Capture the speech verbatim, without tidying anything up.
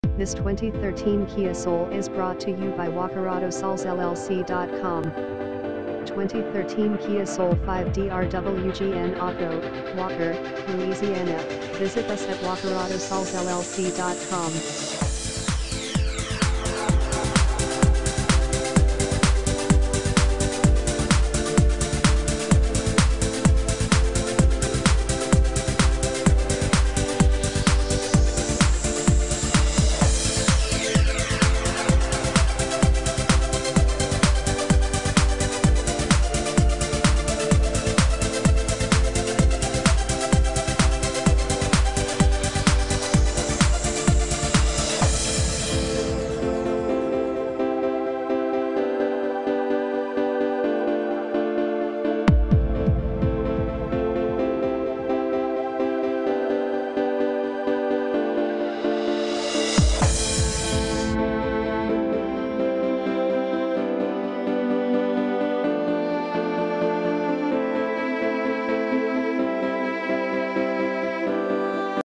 This twenty thirteen Kia Soul is brought to you by Walker Auto Sales L L C dot com. twenty thirteen Kia Soul five D R W G N Auto, Walker, Louisiana. Visit us at Walker Auto Sales L L C dot com.